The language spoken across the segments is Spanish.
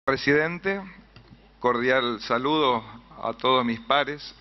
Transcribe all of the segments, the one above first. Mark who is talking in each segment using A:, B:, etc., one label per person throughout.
A: Presidente, cordial saludo a todos mis pares.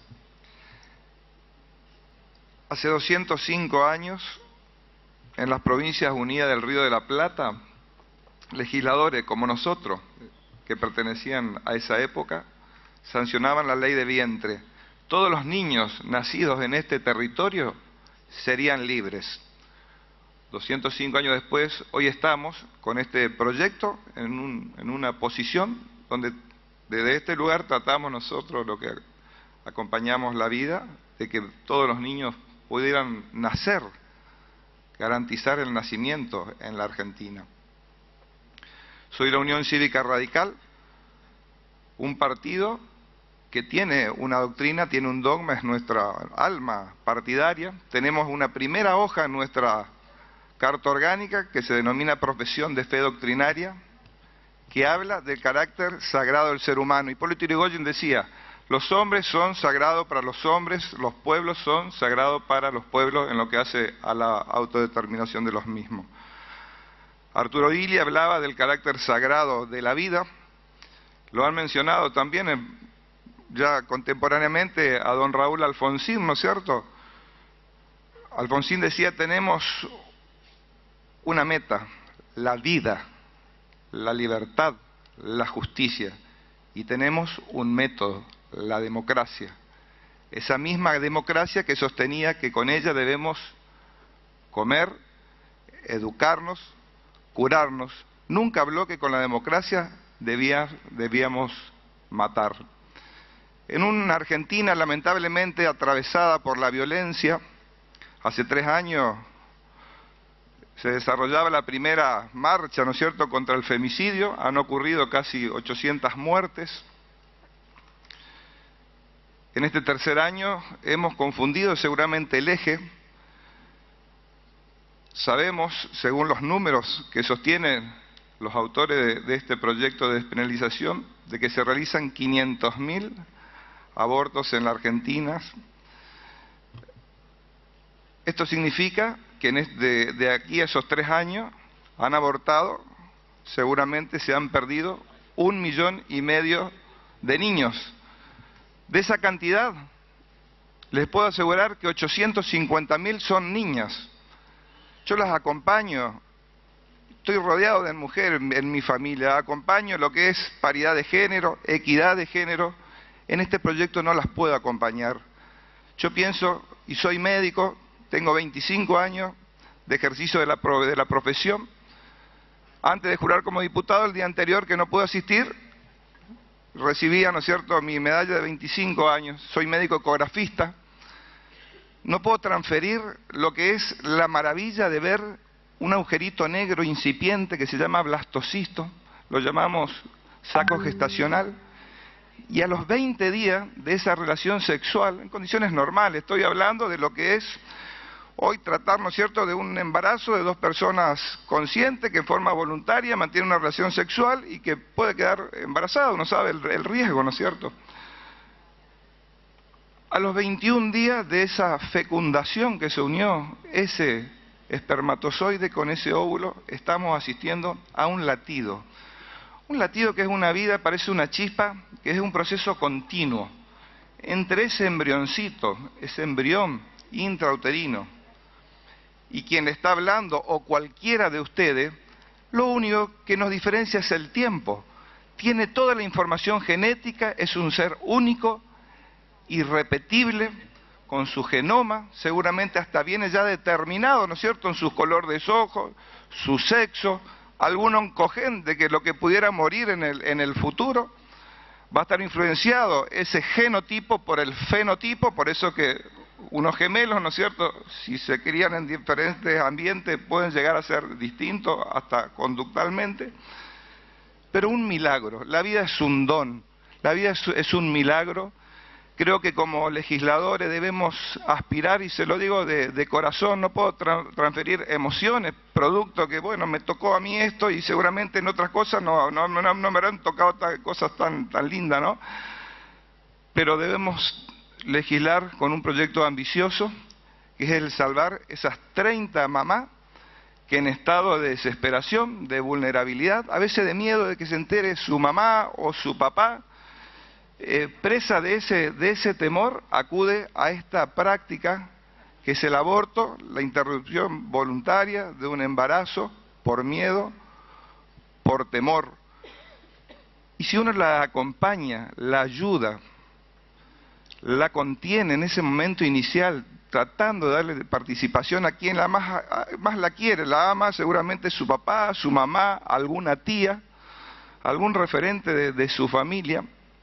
A: Hace 205 años, en las Provincias Unidas del Río de la Plata, legisladores como nosotros, que pertenecían a esa época, sancionaban la ley de vientre. Todos los niños nacidos en este territorio serían libres. 205 años después, hoy estamos con este proyecto en una posición donde desde este lugar tratamos nosotros, lo que acompañamos la vida, de que todos los niños pudieran nacer, garantizar el nacimiento en la Argentina. Soy la Unión Cívica Radical, un partido que tiene una doctrina, tiene un dogma, es nuestra alma partidaria. Tenemos una primera hoja en nuestra carta orgánica que se denomina Profesión de Fe Doctrinaria, que habla del carácter sagrado del ser humano. Hipólito Yrigoyen decía: los hombres son sagrados para los hombres, los pueblos son sagrados para los pueblos en lo que hace a la autodeterminación de los mismos. Arturo Illi hablaba del carácter sagrado de la vida. Lo han mencionado también ya contemporáneamente a don Raúl Alfonsín, ¿no es cierto? Alfonsín decía: tenemos una meta, la vida, la libertad, la justicia, y tenemos un método, la democracia. Esa misma democracia que sostenía que con ella debemos comer, educarnos, curarnos. Nunca habló que con la democracia debíamos matar. En una Argentina lamentablemente atravesada por la violencia, hace 3 años se desarrollaba la primera marcha, ¿no es cierto?, contra el femicidio. Han ocurrido casi 800 muertes. En este tercer año hemos confundido seguramente el eje. Sabemos, según los números que sostienen los autores de este proyecto de despenalización, de que se realizan 500.000 abortos en la Argentina. Esto significa que de aquí a esos 3 años han abortado, seguramente se han perdido 1,5 millones de niños. De esa cantidad, les puedo asegurar que 850.000 son niñas. Yo las acompaño, estoy rodeado de mujeres en mi familia, acompaño lo que es paridad de género, equidad de género. En este proyecto no las puedo acompañar. Yo pienso, y soy médico, tengo 25 años de ejercicio de la profesión. Antes de jurar como diputado, el día anterior que no pude asistir, recibía, ¿no es cierto?, mi medalla de 25 años. Soy médico ecografista. No puedo transferir lo que es la maravilla de ver un agujerito negro incipiente que se llama blastocisto, lo llamamos saco gestacional, y a los 20 días de esa relación sexual, en condiciones normales, estoy hablando de lo que es hoy tratar, ¿no es cierto?, de un embarazo de 2 personas conscientes que en forma voluntaria mantienen una relación sexual y que puede quedar embarazada, uno sabe el riesgo, ¿no es cierto? A los 21 días de esa fecundación que se unió ese espermatozoide con ese óvulo, estamos asistiendo a un latido. Un latido que es una vida, parece una chispa, que es un proceso continuo entre ese embrioncito, ese embrión intrauterino, y quien le está hablando, o cualquiera de ustedes. Lo único que nos diferencia es el tiempo. Tiene toda la información genética, es un ser único, irrepetible, con su genoma, seguramente hasta viene ya determinado, ¿no es cierto?, en su color de ojos, su sexo, algún oncogen de que lo que pudiera morir en el futuro. Va a estar influenciado ese genotipo por el fenotipo, por eso que unos gemelos, ¿no es cierto?, si se crían en diferentes ambientes pueden llegar a ser distintos hasta conductualmente. Pero un milagro, la vida es un don, la vida es un milagro. Creo que como legisladores debemos aspirar, y se lo digo de corazón, no puedo transferir emociones, producto que, bueno, me tocó a mí esto y seguramente en otras cosas no me habrán tocado cosas tan lindas, ¿no? Pero debemos legislar con un proyecto ambicioso, que es el salvar esas 30 mamás que en estado de desesperación, de vulnerabilidad, a veces de miedo de que se entere su mamá o su papá, presa de ese temor, acude a esta práctica que es el aborto, la interrupción voluntaria de un embarazo por miedo, por temor. Y si uno la acompaña, la ayuda, la contiene en ese momento inicial, tratando de darle participación a quien más la quiere, la ama seguramente su papá, su mamá, alguna tía, algún referente de su familia,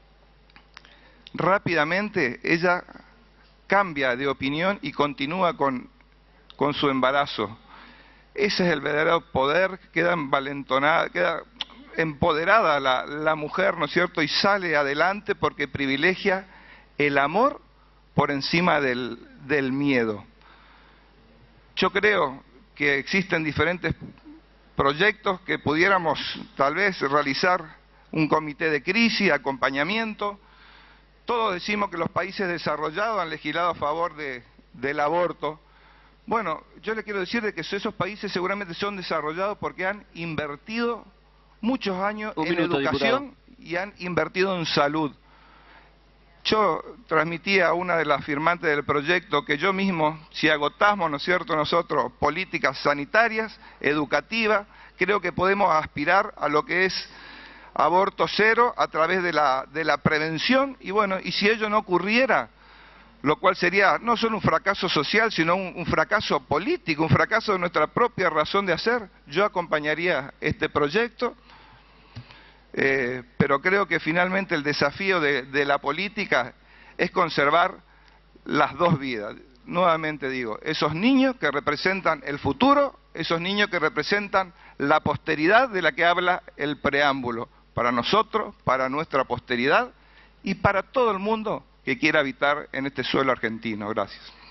A: rápidamente ella cambia de opinión y continúa con su embarazo. Ese es el verdadero poder, queda envalentonada, queda empoderada la mujer, ¿no es cierto?, y sale adelante porque privilegia el amor por encima del miedo. Yo creo que existen diferentes proyectos que pudiéramos tal vez realizar, un comité de crisis, acompañamiento. Todos decimos que los países desarrollados han legislado a favor del aborto. Bueno, yo le quiero decir de que esos países seguramente son desarrollados porque han invertido muchos años en educación, diputado, y han invertido en salud. Yo transmití a una de las firmantes del proyecto que yo mismo, si agotamos, ¿no es cierto?, nosotros políticas sanitarias, educativas, creo que podemos aspirar a lo que es aborto cero a través de la prevención, y bueno, y si ello no ocurriera, lo cual sería no solo un fracaso social, sino un fracaso político, un fracaso de nuestra propia razón de hacer, yo acompañaría este proyecto. Pero creo que finalmente el desafío de la política es conservar las dos vidas. Nuevamente digo, esos niños que representan el futuro, esos niños que representan la posteridad de la que habla el preámbulo, para nosotros, para nuestra posteridad y para todo el mundo que quiera habitar en este suelo argentino. Gracias.